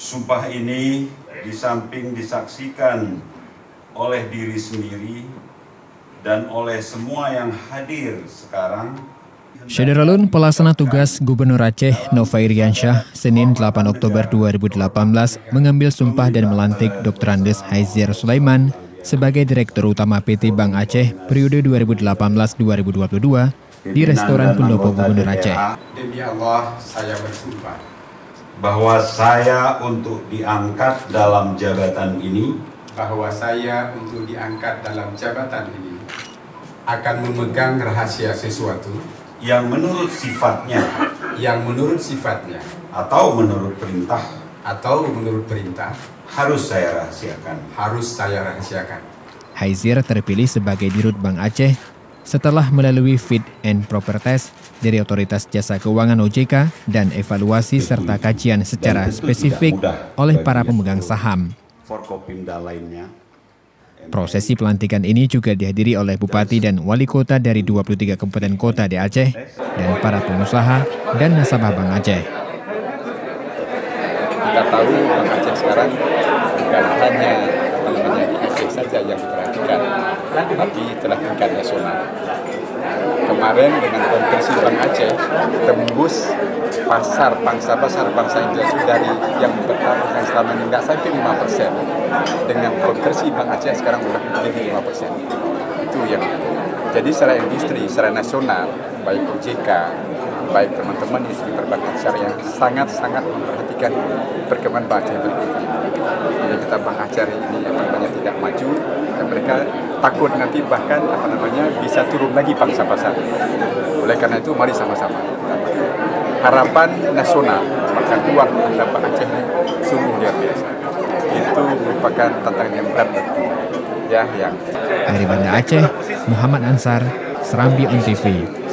Sumpah ini di samping disaksikan oleh diri sendiri dan oleh semua yang hadir sekarang. Syederalun pelaksana tugas Gubernur Aceh Nova Iriansyah Senin 8 Oktober 2018 mengambil sumpah dan melantik Dr. Andes Haizir Sulaiman sebagai Direktur Utama PT Bank Aceh periode 2018-2022 di Restoran Pendopo Gubernur Aceh. Demi Allah, saya bersumpah bahwa saya untuk diangkat dalam jabatan ini akan memegang rahasia sesuatu yang menurut sifatnya atau menurut perintah harus saya rahasiakan. Haizir terpilih sebagai Dirut Bank Aceh setelah melalui fit and proper test dari Otoritas Jasa Keuangan OJK dan evaluasi serta kajian secara spesifik oleh para pemegang saham. Prosesi pelantikan ini juga dihadiri oleh Bupati dan Wali Kota dari 23 kabupaten kota di Aceh dan para pengusaha dan nasabah Bank Aceh. Kita tahu Bank Aceh sekarang bukan hanya di Aceh saja yang diperhatikan, tapi telah tingkat nasional. Kemarin dengan konversi Bank Aceh tembus pasar bangsa Indonesia dari yang pertama selama ini tidak sampai 5%. Dengan konversi Bank Aceh sekarang sudah menjadi 5%. Itu yang jadi secara industri, secara nasional, baik OJK, baik teman-teman industri perbankan syariah sangat-sangat memperhatikan perkembangan Bank Aceh berikutnya. Jadi kita Bank Aceh ini banyak tidak maju dan mereka takut nanti bahkan bisa turun lagi pangsa pasar. Oleh karena itu mari sama-sama. Harapan nasional makan uang terhadap Bank Aceh ini sungguh luar biasa. Itu merupakan tantangan yang berat bagi Dari Banda Aceh, Muhammad Ansar, Serambi On TV.